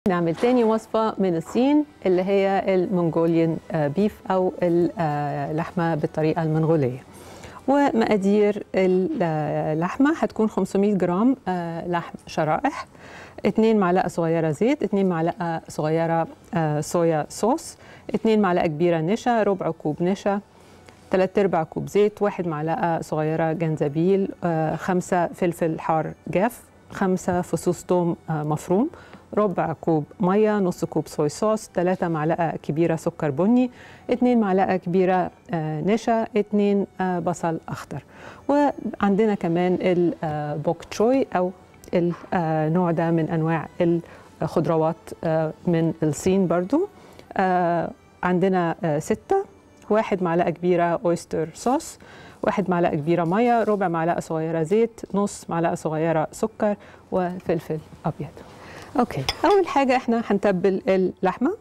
نعمل تاني وصفة من الصين اللي هي المنغوليان بيف أو اللحمة بالطريقة المنغولية. ومقادير اللحمة هتكون 500 جرام لحم شرائح، 2 معلقة صغيرة زيت، 2 معلقة صغيرة صويا صوص، 2 معلقة كبيرة نشا، ربع كوب نشا، 3/4 كوب زيت، 1 معلقة صغيرة جنزبيل، 5 فلفل حار جاف، 5 فصوص ثوم مفروم، ربع كوب ميه، نص كوب صويا صوص، 3 معلقه كبيره سكر بني، 2 معلقه كبيره نشا، 2 بصل اخضر. وعندنا كمان البوك تشوي او النوع ده من انواع الخضروات من الصين برضو. عندنا 6، 1 معلقه كبيره اويستر صوص، 1 معلقه كبيره ميه، ربع معلقه صغيره زيت، نص معلقه صغيره سكر، وفلفل ابيض. اوكي، اول حاجه احنا هنتبل اللحمه،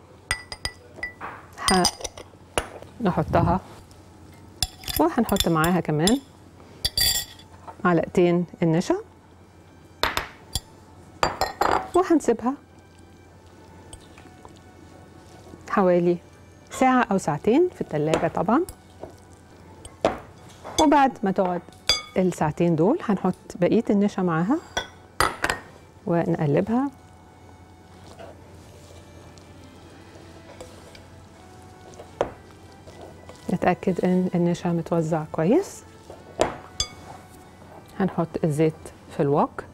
هنحطها وهنحط معاها كمان معلقتين النشا، وهنسيبها حوالي ساعه او ساعتين في الثلاجه طبعا. وبعد ما تقعد الساعتين دول هنحط بقيه النشا معاها ونقلبها. نتأكد ان النشا متوزع كويس. هنحط الزيت في الوok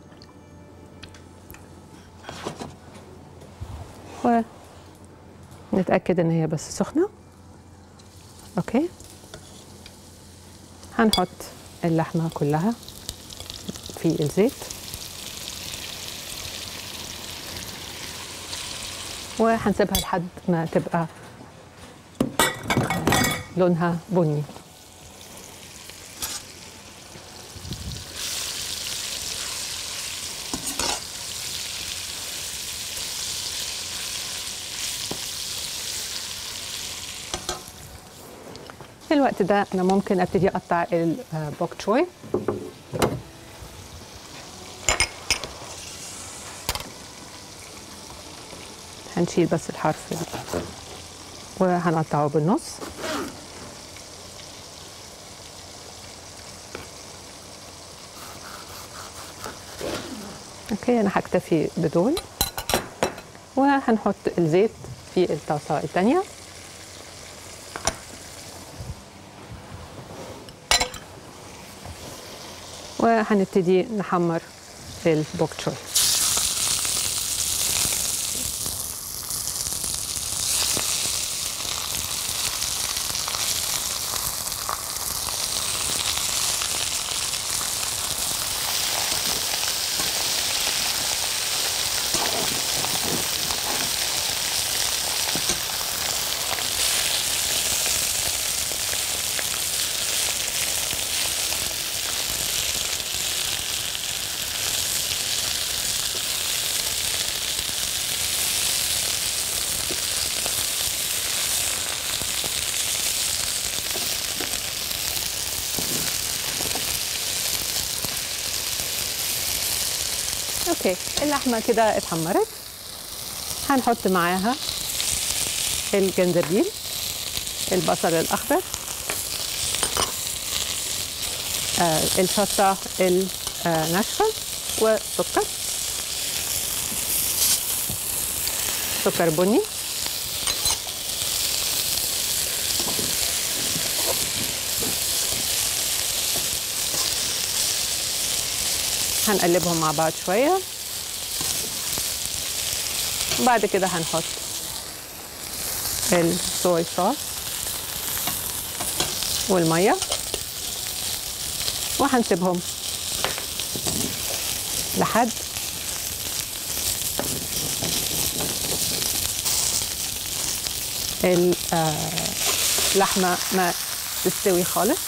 ونتأكد ان هي بس سخنة. اوكي، هنحط اللحمة كلها في الزيت وهنسيبها لحد ما تبقى لونها بني. في الوقت ده انا ممكن ابتدي اقطع البوك تشوي. هنشيل بس الحرف وهنقطعه بالنص. اوكي، انا هكتفي بدول. وهنحط الزيت في الطاسه الثانيه وهنبتدي نحمر البوك تشوي. اوكي، اللحمه كده اتحمرت. هنحط معاها الجنزبيل، البصل الاخضر، الشطه الناشفه، وسكر، سكر بني، هنقلبهم مع بعض شوية. وبعد كده هنحط الصويا صوص والمية وهنسيبهم لحد اللحمة ما تستوي خالص.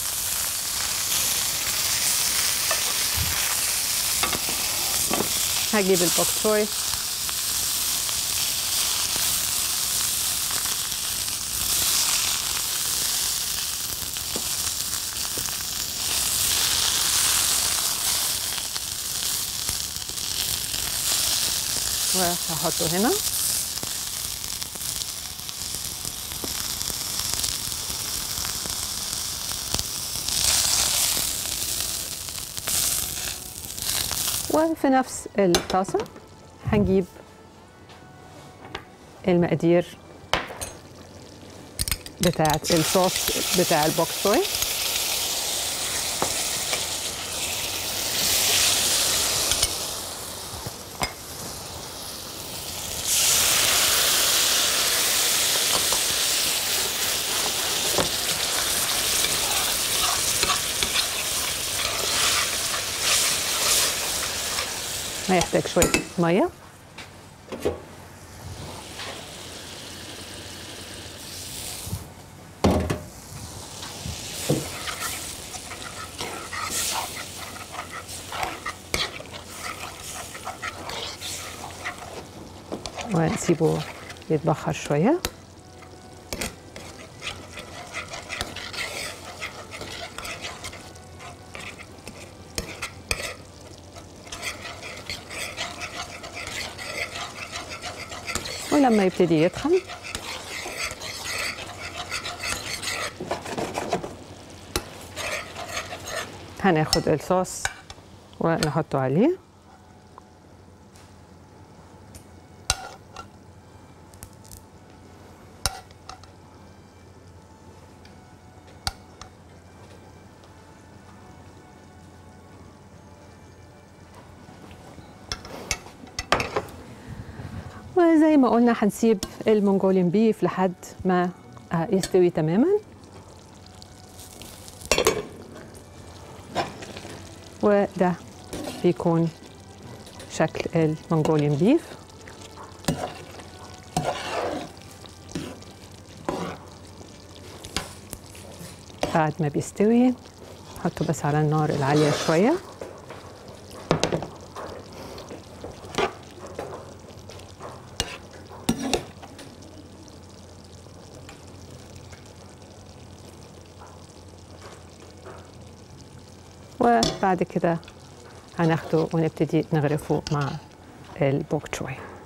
هجيب البوك تشوي وهحطه هنا. وفي نفس الطاسة هنجيب المقادير بتاعة الصوص بتاع البوك شوي. هيحتاج شوية مية. ونسيبه يتبخر شوية. ولما يبتدي يتخن هناخد الصوص ونحطه عليه. وزي ما قلنا هنسيب المونجوليان بيف لحد ما يستوي تماما. وده بيكون شكل المونجوليان بيف. بعد ما بيستوي نحطه بس على النار العالية شوية. وبعد كده هناخده ونبتدي نغرفه مع البوك تشوي.